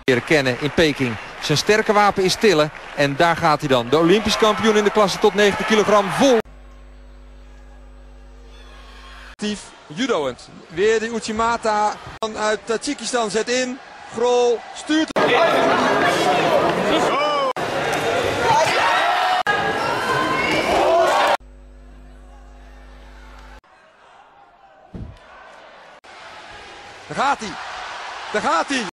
leren kennen in Peking. Zijn sterke wapen is tillen en daar gaat hij dan. De Olympisch kampioen in de klasse tot 90 kilogram vol. Judoend. Weer de Uchimata uit Tajikistan zet in. Grol stuurt. Daar gaat hij. Daar gaat hij.